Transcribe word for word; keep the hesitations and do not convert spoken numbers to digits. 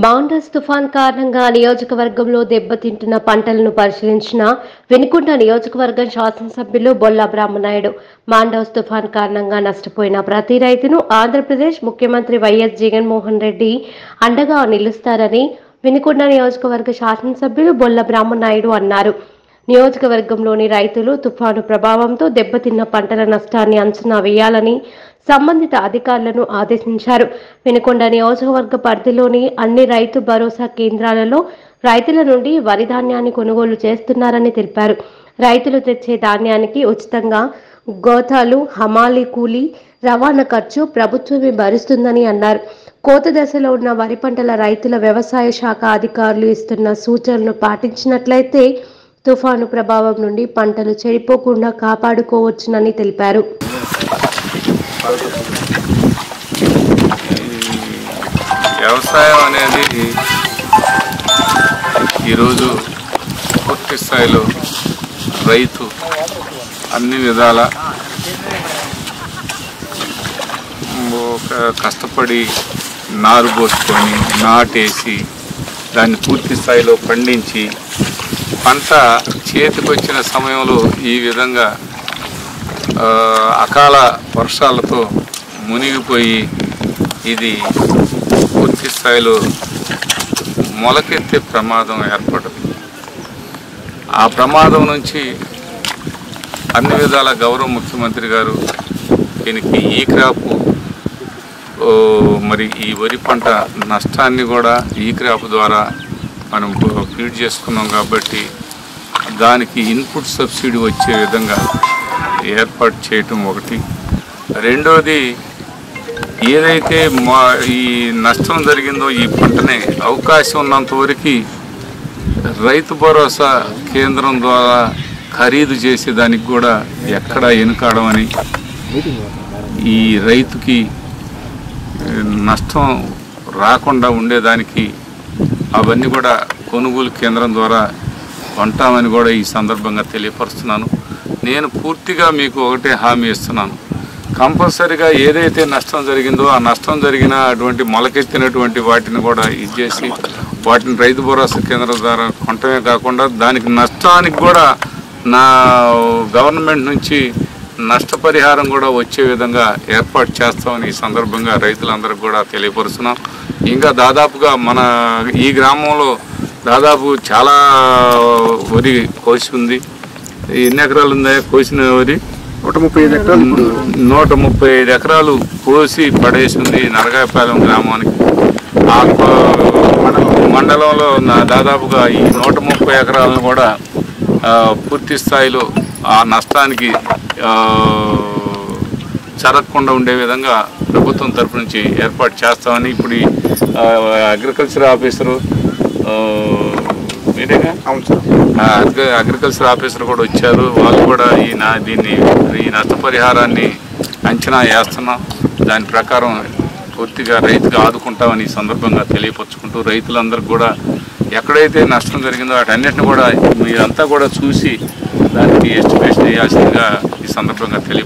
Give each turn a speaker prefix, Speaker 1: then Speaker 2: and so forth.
Speaker 1: Mandous తుఫాన్ కారణంగా నియోజకవర్గంలో దెబ్బతింటున్న పంటలను పరిశీలించిన వినుకొండ నియోజకవర్గం శాసనసభ్యులు బొల్ల బ్రహ్మనాయుడు మాండస్ తుఫాన్ కారణంగా నష్టపోయిన ప్రతి రైతును ఆంధ్రప్రదేశ్ ముఖ్యమంత్రి వైఎస్ జగన్మోహన్ రెడ్డి అండగా నిలుస్తారని వినుకొండ నియోజకవర్గ శాసనసభ్యులు బొల్ల బ్రహ్మనాయుడు అన్నారు. నియోజకవర్గంలోని రైతులు తుఫాను ప్రభావంతో దెబ్బతిన్న పంటల నష్టాన్ని అంచనా వేయాలని సంబంధిత అధికారులను ఆదేశించారు. వినుకొండ నియోజకవర్గ పరిధిలోని అన్ని రైతు భరోసా కేంద్రాలలో రైతుల నుండి వరి ధాన్యాన్ని కొనుగోలు చేస్తున్నారని తెలిపారు. రైతులు తెచ్చే ధాన్యానికి ఉచితంగా గోతాలు, హమాలీ కూలీ, రవాణా ఖర్చు ప్రభుత్వమే భరిస్తుందని అన్నారు. కోత దశలో ఉన్న వరి పంటల రైతుల వ్యవసాయ శాఖ అధికారులు ఇస్తున్న సూచనలు పాటించినట్లయితే తుఫాను ప్రభావం నుండి పంటలు చెడిపోకుండా కాపాడుకోవచ్చునని తెలిపారు.
Speaker 2: వ్యవసాయం అనేది ఈరోజు పూర్తి స్థాయిలో రైతు అన్ని విధాల ఒక కష్టపడి నారు పోసుకొని నాటేసి దాన్ని పూర్తి స్థాయిలో పండించి పంట చేతికి వచ్చిన సమయంలో ఈ విధంగా అకాల వర్షాలతో మునిగిపోయి ఇది పూర్తి స్థాయిలో మొలకెత్తే ప్రమాదం ఏర్పడింది. ఆ ప్రమాదం నుంచి అన్ని విధాల గౌరవ ముఖ్యమంత్రి గారు దీనికి ఈ క్రాప్ మరి ఈ వరి పంట నష్టాన్ని కూడా ఈ క్రాప్ ద్వారా మనం ఫీడ్ చేసుకున్నాం కాబట్టి దానికి ఇన్పుట్ సబ్సిడీ వచ్చే విధంగా ఏర్పాటు చేయటం ఒకటి. రెండోది, ఏదైతే మా ఈ నష్టం జరిగిందో ఈ పంటనే అవకాశం ఉన్నంత వరకు రైతు భరోసా కేంద్రం ద్వారా ఖరీదు చేసేదానికి కూడా ఎక్కడా వెనుకాడమని, ఈ రైతుకి నష్టం రాకుండా ఉండేదానికి అవన్నీ కూడా కొనుగోలు కేంద్రం ద్వారా కొంటామని కూడా ఈ సందర్భంగా తెలియపరుస్తున్నాను. నేను పూర్తిగా మీకు ఒకటే హామీ ఇస్తున్నాను, కంపల్సరీగా ఏదైతే నష్టం జరిగిందో ఆ నష్టం జరిగిన అటువంటి మొలకెత్తినటువంటి వాటిని కూడా ఇచ్చేసి వాటిని రైతు భరోసా కేంద్రం ద్వారా కొనటమే కాకుండా దానికి నష్టానికి కూడా నా గవర్నమెంట్ నుంచి నష్టపరిహారం కూడా వచ్చే విధంగా ఏర్పాటు చేస్తామని ఈ సందర్భంగా రైతులందరికీ కూడా తెలియపరుస్తున్నాం. ఇంకా దాదాపుగా మన ఈ గ్రామంలో దాదాపు చాలా వరి కోసి ఉంది. ఎన్ని ఎకరాలు ఉందా కోసిన వరి?
Speaker 3: నూట ముప్పై ఐదు ఎకరాలు
Speaker 2: నూట ముప్పై ఐదు ఎకరాలు కోసి పడేసి ఉంది నరగాయపాలెం గ్రామానికి. ఆ మండలంలో దాదాపుగా ఈ నూట ముప్పై ఎకరాలను కూడా పూర్తి స్థాయిలో ఆ నష్టానికి జరగకుండా ఉండే విధంగా ప్రభుత్వం తరఫు నుంచి ఏర్పాటు చేస్తామని ఇప్పుడు అగ్రికల్చర్ ఆఫీసరు మీరేగా అగ్రికల్చర్ ఆఫీసర్ కూడా వచ్చారు. వాళ్ళు కూడా ఈ నా దీన్ని ఈ నష్టపరిహారాన్ని అంచనా వేస్తున్నాం. దాని ప్రకారం పూర్తిగా రైతుగా ఆదుకుంటామని ఈ సందర్భంగా తెలియపరుచుకుంటూ రైతులందరికీ కూడా ఎక్కడైతే నష్టం జరిగిందో వాటన్నిటిని కూడా మీరంతా కూడా చూసి దానికి ఎస్టిమేషన్ చేయాల్సిందిగా ఈ సందర్భంగా తెలియ